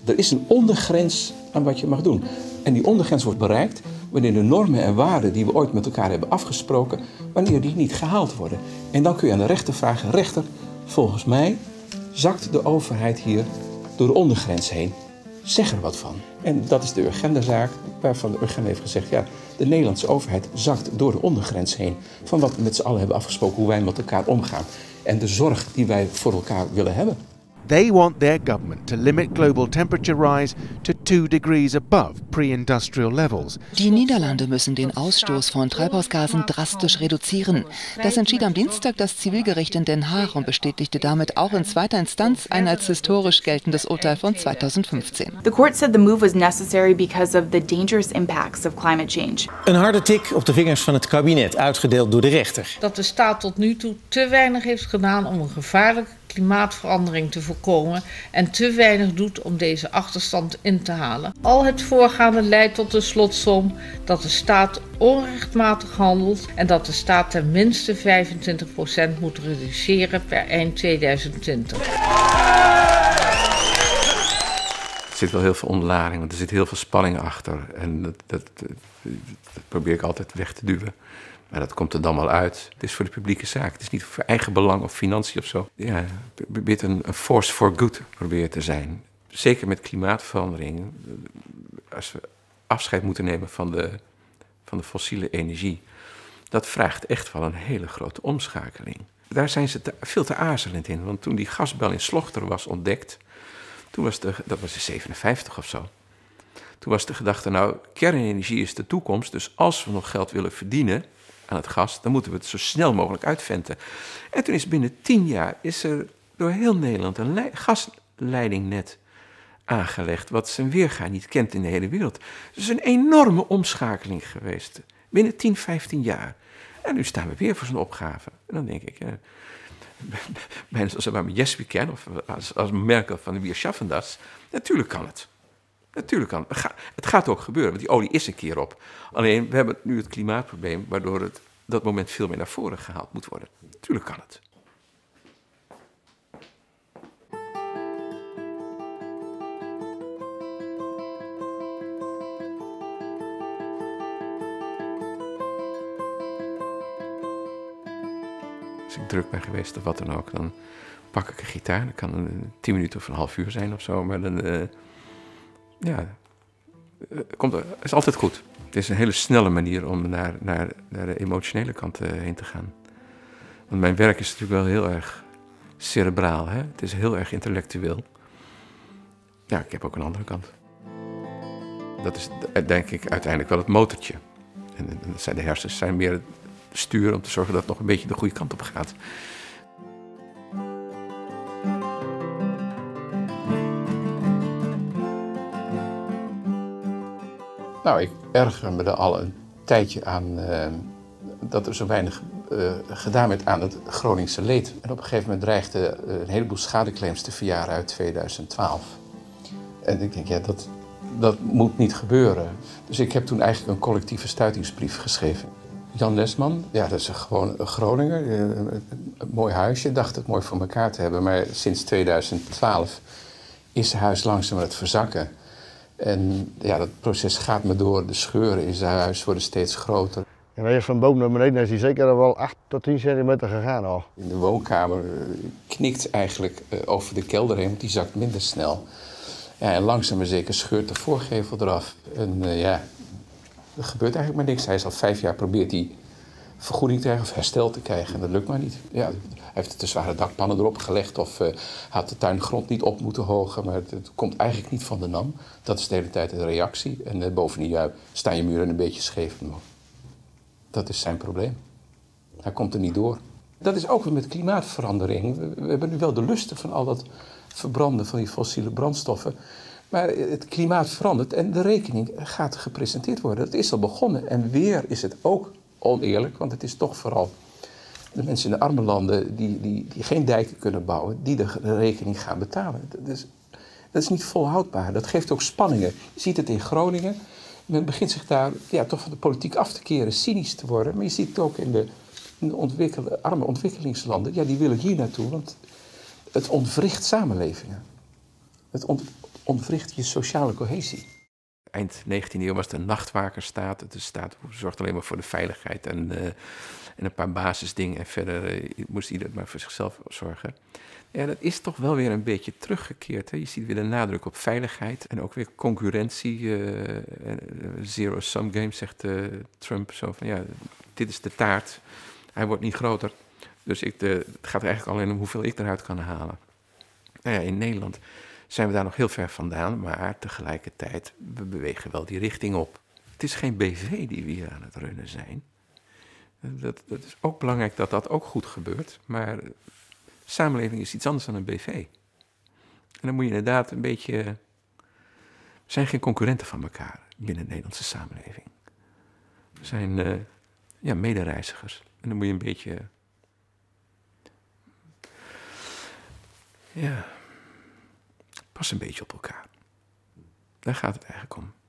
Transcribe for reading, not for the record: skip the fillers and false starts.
Er is een ondergrens aan wat je mag doen. En die ondergrens wordt bereikt wanneer de normen en waarden die we ooit met elkaar hebben afgesproken, wanneer die niet gehaald worden. En dan kun je aan de rechter vragen, rechter, volgens mij zakt de overheid hier door de ondergrens heen. Zeg er wat van. En dat is de Urgenda-zaak, waarvan de Urgenda heeft gezegd, ja, de Nederlandse overheid zakt door de ondergrens heen van wat we met z'n allen hebben afgesproken, hoe wij met elkaar omgaan. En de zorg die wij voor elkaar willen hebben. They want their government to limit global temperature rise to 2 degrees above pre-industrial levels. Die Niederlande müssen den Ausstoß von Treibhausgasen drastisch reduzieren. Das entschied am Dienstag das Zivilgericht in Den Haag und bestätigte damit auch in zweiter Instanz ein als historisch geltendes Urteil von 2015. The court said the move was necessary because of the dangerous impacts of climate change. Een harde tik op de vingers van het kabinet, uitgedeeld door de rechter. Dat de staat tot nu toe te weinig heeft gedaan om een gevaarlijke klimaatverandering te voorkomen en te weinig doet om deze achterstand in te halen. Al het voorgaande leidt tot de slotsom dat de staat onrechtmatig handelt en dat de staat ten minste 25% moet reduceren per eind 2020. Er zit wel heel veel onderlading, want er zit heel veel spanning achter. En dat probeer ik altijd weg te duwen. Maar dat komt er dan wel uit. Het is voor de publieke zaak. Het is niet voor eigen belang of financiën of zo. Ja, probeert een force for good probeert te zijn. Zeker met klimaatverandering. Als we afscheid moeten nemen van de fossiele energie. Dat vraagt echt wel een hele grote omschakeling. Daar zijn ze veel te aarzelend in. Want toen die gasbel in Slochter was ontdekt. Toen was dat was in 57 of zo. Toen was de gedachte, nou, kernenergie is de toekomst. Dus als we nog geld willen verdienen aan het gas, dan moeten we het zo snel mogelijk uitventen. En toen is binnen 10 jaar is er door heel Nederland een gasleidingnet aangelegd, wat zijn weerga niet kent in de hele wereld. Dus een enorme omschakeling geweest. Binnen 10, 15 jaar. En nu staan we weer voor zo'n opgave. En dan denk ik, bijna zoals we met Yes We Can, of als Merkel van de Wir schaffen das, natuurlijk kan het. Natuurlijk kan het. Het gaat ook gebeuren, want die olie is een keer op. Alleen, we hebben nu het klimaatprobleem, waardoor dat moment veel meer naar voren gehaald moet worden. Natuurlijk kan het. Als ik druk ben geweest of wat dan ook, dan pak ik een gitaar. Dat kan 10 minuten of een half uur zijn of zo, maar dan... het is altijd goed. Het is een hele snelle manier om naar de emotionele kant heen te gaan. Want mijn werk is natuurlijk wel heel erg cerebraal. Hè? Het is heel erg intellectueel. Ja, ik heb ook een andere kant. Dat is denk ik uiteindelijk wel het motortje. En de hersens zijn meer het stuur om te zorgen dat het nog een beetje de goede kant op gaat. Nou, ik erger me er al een tijdje aan dat er zo weinig gedaan werd aan het Groningse leed. En op een gegeven moment dreigden een heleboel schadeclaims te verjaren uit 2012. En ik denk, ja, dat moet niet gebeuren. Dus ik heb toen eigenlijk een collectieve stuitingsbrief geschreven. Jan Lesman, ja, dat is gewoon een Groninger, een mooi huisje, dacht het mooi voor elkaar te hebben. Maar sinds 2012 is zijn huis langzaam aan het verzakken. En ja, dat proces gaat maar door. De scheuren in zijn huis worden steeds groter. En eerst van boven naar beneden is hij zeker wel 8 tot 10 centimeter gegaan al. In de woonkamer knikt eigenlijk over de kelder heen, want die zakt minder snel. Ja, en langzaam maar zeker scheurt de voorgevel eraf. En ja, er gebeurt eigenlijk maar niks. Hij is al 5 jaar probeert hij vergoeding te krijgen of herstel te krijgen. En dat lukt maar niet. Ja, hij heeft te zware dakpannen erop gelegd of had de tuingrond niet op moeten hogen. Maar het komt eigenlijk niet van de NAM. Dat is de hele tijd de reactie. En bovendien staan je muren een beetje scheef. Dat is zijn probleem. Hij komt er niet door. Dat is ook weer met klimaatverandering. We hebben nu wel de lusten van al dat verbranden van die fossiele brandstoffen. Maar het klimaat verandert en de rekening gaat gepresenteerd worden. Dat is al begonnen. En weer is het ook oneerlijk, want het is toch vooral de mensen in de arme landen die geen dijken kunnen bouwen, die de rekening gaan betalen. Dat is niet volhoudbaar. Dat geeft ook spanningen. Je ziet het in Groningen. Men begint zich daar toch van de politiek af te keren, cynisch te worden. Maar je ziet het ook in de arme ontwikkelingslanden. Ja, die willen hier naartoe, want het ontwricht samenlevingen. Het ontwricht je sociale cohesie. Eind 19e eeuw was het een nachtwakerstaat. De staat zorgt alleen maar voor de veiligheid en een paar basisdingen. En verder moest ieder maar voor zichzelf zorgen. Ja, dat is toch wel weer een beetje teruggekeerd. Hè? Je ziet weer de nadruk op veiligheid en ook weer concurrentie. Zero-sum game, zegt Trump. Zo van, ja, dit is de taart. Hij wordt niet groter. Dus het gaat er eigenlijk alleen om hoeveel ik eruit kan halen. Nou ja, in Nederland zijn we daar nog heel ver vandaan, maar tegelijkertijd, we bewegen wel die richting op. Het is geen BV die we hier aan het runnen zijn. Dat is ook belangrijk dat dat ook goed gebeurt, maar samenleving is iets anders dan een BV. En dan moet je inderdaad een beetje... We zijn geen concurrenten van elkaar binnen de Nederlandse samenleving. We zijn medereizigers. En dan moet je een beetje... pas een beetje op elkaar. Daar gaat het eigenlijk om.